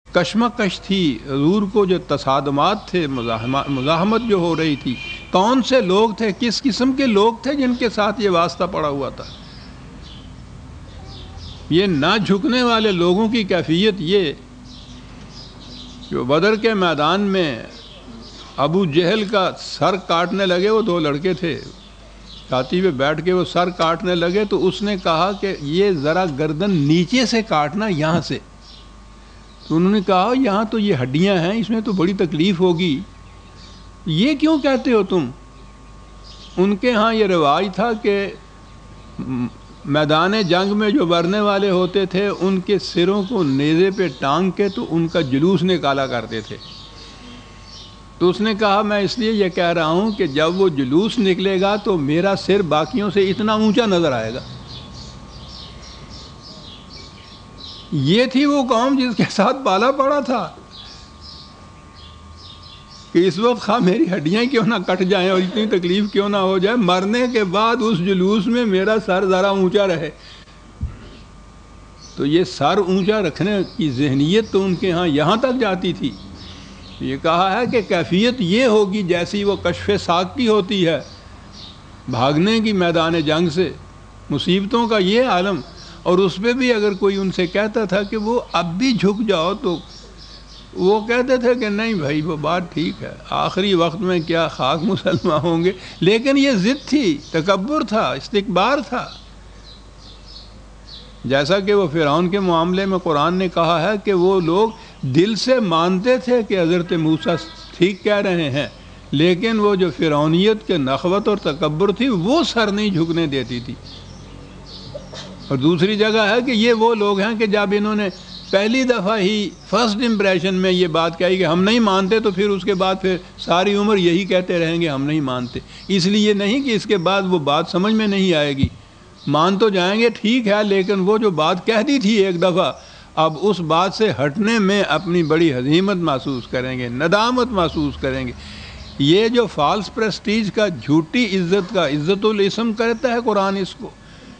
کشمکش تھی، حضور کو جو تصادمات تھے، مزاحمت جو ہو رہی تھی، کون سے لوگ تھے، کس قسم کے لوگ تھے جن کے ساتھ یہ واسطہ پڑا ہوا تھا. یہ نہ جھکنے والے لوگوں کی کیفیت یہ جو بدر کے میدان میں ابو جہل کا سر کاٹنے لگے، وہ 2 لڑکے تھے، چھاتی پہ بیٹھ کے وہ سر کاٹنے لگے تو اس نے کہا کہ یہ ذرا گردن نیچے سے کاٹنا، یہاں سے. تو انہوں نے کہا یہاں تو یہ ہڈیاں ہیں، اس میں تو بڑی تکلیف ہوگی، یہ کیوں کہتے ہو تم؟ ان کے ہاں یہ رواج تھا کہ میدان جنگ میں جو مرنے والے ہوتے تھے ان کے سروں کو نیزے پہ ٹانگ کے تو ان کا جلوس نکالا کرتے تھے. تو اس نے کہا میں اس لیے یہ کہہ رہا ہوں کہ جب وہ جلوس نکلے گا تو میرا سر باقیوں سے اتنا اونچا نظر آئے گا. یہ تھی وہ قوم جس کے ساتھ پالا پڑا تھا کہ اس وقت خواہ میری ہڈیاں کیوں نہ کٹ جائیں اور اتنی تکلیف کیوں نہ ہو جائے، مرنے کے بعد اس جلوس میں میرا سر ذرا اونچا رہے. تو یہ سر اونچا رکھنے کی ذہنیت تو ان کے ہاں یہاں تک جاتی تھی. یہ کہا ہے کہ کیفیت یہ ہوگی جیسی وہ کشف ساق کی ہوتی ہے، بھاگنے کی میدان جنگ سے، مصیبتوں کا یہ عالم. اور اس پہ بھی اگر کوئی ان سے کہتا تھا کہ وہ اب بھی جھک جاؤ تو وہ کہتے تھے کہ نہیں بھائی وہ بات ٹھیک ہے، آخری وقت میں کیا خاک مسلمان ہوں گے. لیکن یہ ضد تھی، تکبر تھا، استکبار تھا. جیسا کہ وہ فرعون کے معاملے میں قرآن نے کہا ہے کہ وہ لوگ دل سے مانتے تھے کہ حضرت موسیٰ ٹھیک کہہ رہے ہیں، لیکن وہ جو فرعونیت کے نخوت اور تکبر تھی وہ سر نہیں جھکنے دیتی تھی. اور دوسری جگہ ہے کہ یہ وہ لوگ ہیں کہ جب انہوں نے پہلی دفعہ ہی فرسٹ امپریشن میں یہ بات کہی کہ ہم نہیں مانتے تو پھر اس کے بعد پھر ساری عمر یہی کہتے رہیں گے ہم نہیں مانتے. اس لیے نہیں کہ اس کے بعد وہ بات سمجھ میں نہیں آئے گی، مان تو جائیں گے ٹھیک ہے، لیکن وہ جو بات کہہ دی تھی ایک دفعہ، اب اس بات سے ہٹنے میں اپنی بڑی ہزیمت محسوس کریں گے، ندامت محسوس کریں گے. یہ جو فالس پریسٹیج کا، جھوٹی عزت کا، عزت الاسم کرتا ہے قرآن اس کو،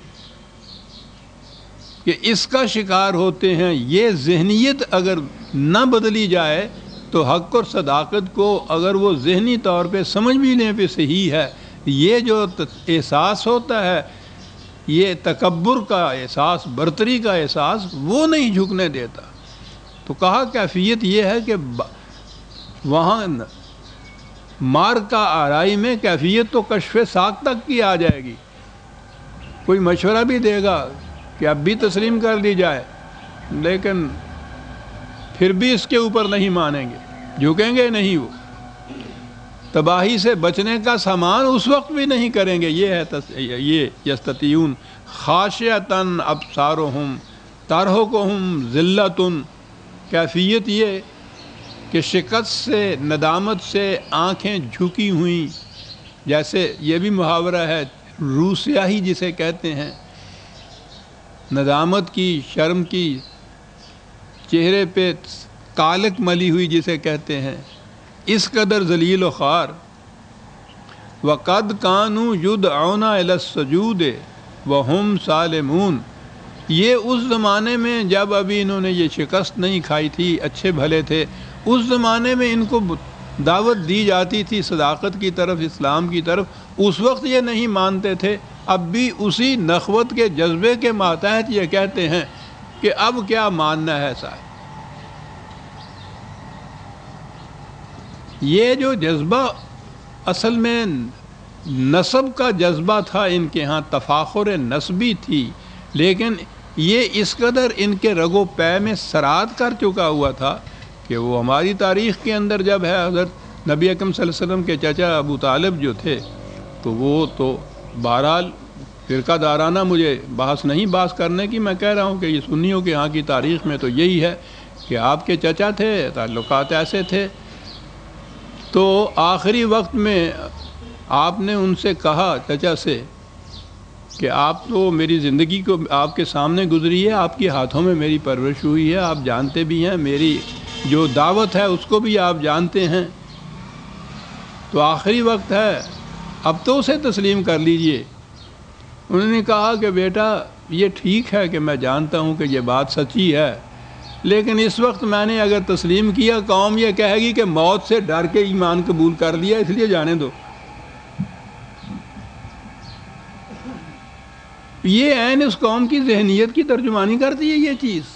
کہ اس کا شکار ہوتے ہیں. یہ ذہنیت اگر نہ بدلی جائے تو حق اور صداقت کو اگر وہ ذہنی طور پہ سمجھ بھی لیں پہ صحیح ہے، یہ جو احساس ہوتا ہے، یہ تکبر کا احساس، برتری کا احساس، وہ نہیں جھکنے دیتا. تو کہا کیفیت یہ ہے کہ وہاں مار کا آرائی میں کیفیت تو کشف ساق تک کی آ جائے گی. کوئی مشورہ بھی دے گا کہ اب بھی تسلیم کر دی جائے، لیکن پھر بھی اس کے اوپر نہیں مانیں گے، جھکیں گے نہیں. وہ تباہی سے بچنے کا سامان اس وقت بھی نہیں کریں گے. یہ ہے یہ یستطیعون خاشعۃ ابصارہم ترہقہم ذلۃ. کیفیت یہ کہ شکست سے، ندامت سے آنکھیں جھکی ہوئیں، جیسے یہ بھی محاورہ ہے روسیاہی جسے کہتے ہیں، ندامت کی، شرم کی، چہرے پہ کالک ملی ہوئی جسے کہتے ہیں، اس قدر ذلیل و خوار. وَقَدْ كَانُوا يُدْعَوْنَ إِلَى السُّجُودِ وَهُمْ سَالِمُونَ. یہ اس زمانے میں جب ابھی انہوں نے یہ شکست نہیں کھائی تھی، اچھے بھلے تھے، اس زمانے میں ان کو دعوت دی جاتی تھی صداقت کی طرف، اسلام کی طرف، اس وقت یہ نہیں مانتے تھے. اب بھی اسی نخوت کے جذبے کے ماتحت یہ کہتے ہیں کہ اب کیا ماننا ہے صاحب. یہ جو جذبہ اصل میں نسب کا جذبہ تھا ان کے ہاں، تفاخر نسبی تھی، لیکن یہ اس قدر ان کے رگ و پے میں سرات کر چکا ہوا تھا کہ وہ ہماری تاریخ کے اندر جب ہے حضرت نبی اکرم صلی اللہ علیہ وسلم کے چچا ابو طالب جو تھے، تو وہ تو بہرحال فرقہ دارانہ مجھے بحث نہیں باز کرنے کی، میں کہہ رہا ہوں کہ یہ سنیوں کے ہاں کی تاریخ میں تو یہی ہے کہ آپ کے چچا تھے، تعلقات ایسے تھے. تو آخری وقت میں آپ نے ان سے کہا، چچا سے، کہ آپ تو میری زندگی کو آپ کے سامنے گزری ہے، آپ کے ہاتھوں میں میری پرورش ہوئی ہے، آپ جانتے بھی ہیں، میری جو دعوت ہے اس کو بھی آپ جانتے ہیں، تو آخری وقت ہے، اب تو اسے تسلیم کر لیجئے. انہوں نے کہا کہ بیٹا یہ ٹھیک ہے کہ میں جانتا ہوں کہ یہ بات سچی ہے، لیکن اس وقت میں نے اگر تسلیم کیا، قوم یہ کہے گی کہ موت سے ڈر کے ایمان قبول کر لیا، اس لیے جانے دو۔ یہ عین اس قوم کی ذہنیت کی ترجمانی کرتی ہے یہ چیز۔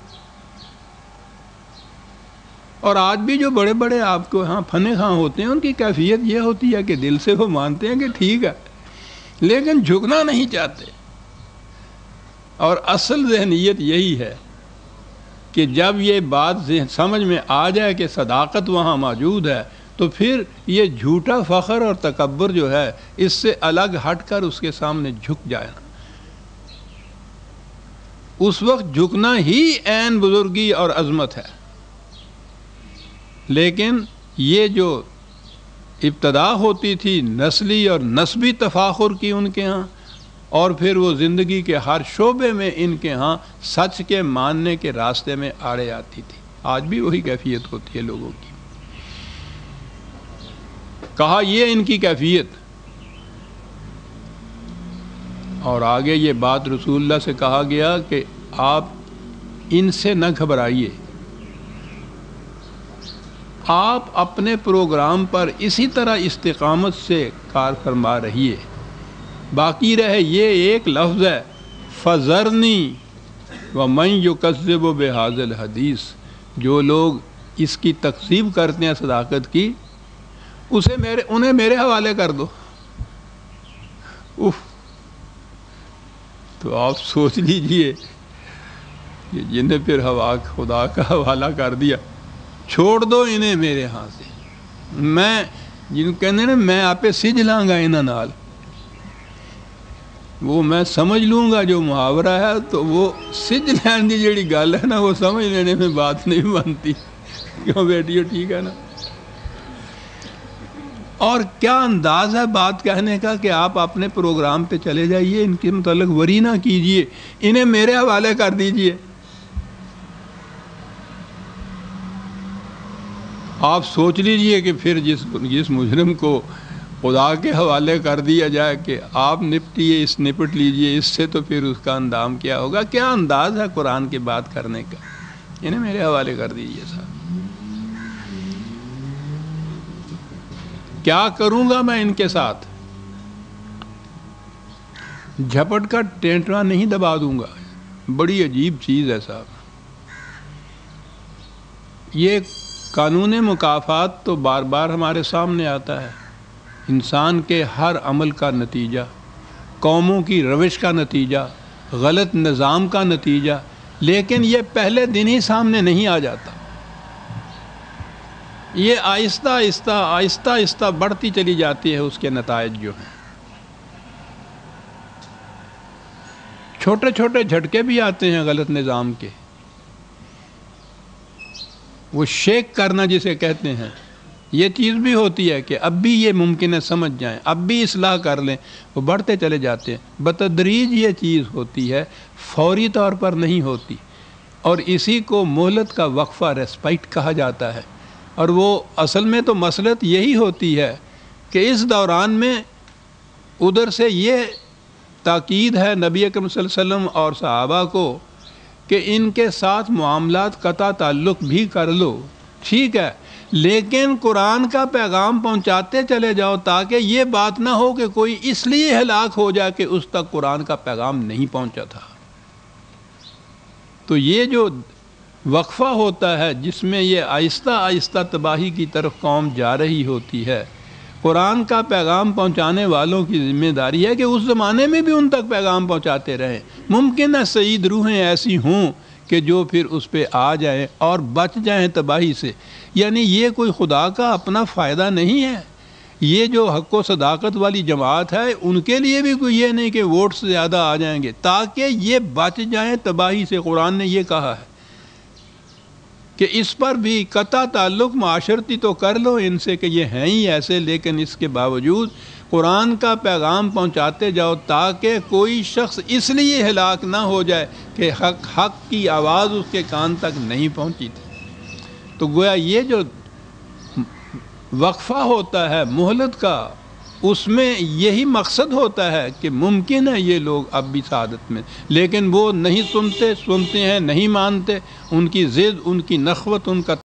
اور آج بھی جو بڑے بڑے آپ کو ہاں فن خواں ہوتے ہیں، ان کی کیفیت یہ ہوتی ہے کہ دل سے وہ مانتے ہیں کہ ٹھیک ہے، لیکن جھکنا نہیں چاہتے۔ اور اصل ذہنیت یہی ہے کہ جب یہ بات سمجھ میں آ جائے کہ صداقت وہاں موجود ہے، تو پھر یہ جھوٹا فخر اور تکبر جو ہے اس سے الگ ہٹ کر اس کے سامنے جھک جائے۔ اس وقت جھکنا ہی عین بزرگی اور عظمت ہے۔ لیکن یہ جو ابتدا ہوتی تھی نسلی اور نسبی تفاخر کی ان کے ہاں، اور پھر وہ زندگی کے ہر شعبے میں ان کے ہاں سچ کے ماننے کے راستے میں آڑے آتی تھی، آج بھی وہی کیفیت ہوتی ہے لوگوں کی۔ کہا یہ ان کی کیفیت، اور آگے یہ بات رسول اللہ سے کہا گیا کہ آپ ان سے نہ گھبرائیے، آپ اپنے پروگرام پر اسی طرح استقامت سے کار فرما رہیے۔ باقی رہے یہ ایک لفظ ہے، فَذَرْنِي وَمَنْ يُكَذِّبُ بِهَذَا الْحَدِيثِ، جو لوگ اس کی تکذیب کرتے ہیں صداقت کی، انہیں میرے حوالے کر دو۔ تو آپ سوچ لیجئے کہ جنہیں پھر خدا کا حوالہ کر دیا، چھوڑ دو انہیں میرے ہاں سے، میں جن کہنے نا میں آپ سج لاں گا انہاں نال، وہ میں سمجھ لوں گا جو محاورہ ہے، تو وہ سج لین دی جڑی گل ہے نا، وہ سمجھ لینے میں بات نہیں بنتی، کیوں بیٹیو، ٹھیک ہے نا۔ اور کیا انداز ہے بات کہنے کا کہ آپ اپنے پروگرام پہ چلے جائیے، ان کے متعلق وری نہ کیجئے، انہیں میرے حوالے کر دیجئے۔ آپ سوچ لیجئے کہ پھر جس مجرم کو خدا کے حوالے کر دیا جائے کہ آپ نپٹ لیجئے اس سے، تو پھر اس کا اندام کیا ہوگا۔ کیا انداز ہے قرآن کی بات کرنے کا، انہیں میرے حوالے کر دیجئے صاحب۔ کیا کروں گا میں ان کے ساتھ؟ جھپٹ کر ٹینٹوا نہیں دبا دوں گا۔ بڑی عجیب چیز ہے صاحب۔ یہ قانون مکافات تو بار بار ہمارے سامنے آتا ہے، انسان کے ہر عمل کا نتیجہ، قوموں کی روش کا نتیجہ، غلط نظام کا نتیجہ، لیکن یہ پہلے دن ہی سامنے نہیں آ جاتا، یہ آہستہ آہستہ بڑھتی چلی جاتی ہے اس کے نتائج جو ہیں۔ چھوٹے چھوٹے جھٹکے بھی آتے ہیں غلط نظام کے، وہ شیک کرنا جسے کہتے ہیں، یہ چیز بھی ہوتی ہے کہ اب بھی یہ ممکن ہے سمجھ جائیں، اب بھی اصلاح کر لیں، وہ بڑھتے چلے جاتے ہیں۔ بتدریج یہ چیز ہوتی ہے، فوری طور پر نہیں ہوتی، اور اسی کو مہلت کا وقفہ ریسپائٹ کہا جاتا ہے۔ اور وہ اصل میں تو مصلحت یہی ہوتی ہے کہ اس دوران میں ادھر سے یہ تاکید ہے نبی اکرم صلی اللہ علیہ وسلم اور صحابہ کو کہ ان کے ساتھ معاملات قطع تعلق بھی کر لو، ٹھیک ہے، لیکن قرآن کا پیغام پہنچاتے چلے جاؤ، تاکہ یہ بات نہ ہو کہ کوئی اس لیے ہلاک ہو جائے کہ اس تک قرآن کا پیغام نہیں پہنچا تھا۔ تو یہ جو وقفہ ہوتا ہے جس میں یہ آہستہ آہستہ تباہی کی طرف قوم جا رہی ہوتی ہے، قرآن کا پیغام پہنچانے والوں کی ذمہ داری ہے کہ اس زمانے میں بھی ان تک پیغام پہنچاتے رہیں۔ ممکن ہے سعید روحیں ایسی ہوں کہ جو پھر اس پہ آ جائیں اور بچ جائیں تباہی سے، یعنی یہ کوئی خدا کا اپنا فائدہ نہیں ہے۔ یہ جو حق و صداقت والی جماعت ہے، ان کے لیے بھی کوئی یہ نہیں کہ ووٹس زیادہ آ جائیں گے، تاکہ یہ بچ جائیں تباہی سے۔ قرآن نے یہ کہا ہے کہ اس پر بھی قطع تعلق معاشرتی تو کر لو ان سے کہ یہ ہیں ہی ایسے، لیکن اس کے باوجود قرآن کا پیغام پہنچاتے جاؤ، تاکہ کوئی شخص اس لیے ہلاک نہ ہو جائے کہ حق کی آواز اس کے کان تک نہیں پہنچی تھی۔ تو گویا یہ جو وقفہ ہوتا ہے مہلت کا، اس میں یہی مقصد ہوتا ہے کہ ممکن ہے یہ لوگ اب بھی سعادت میں، لیکن وہ نہیں سنتے ہیں، نہیں مانتے، ان کی ضد، ان کی نخوت، ان کا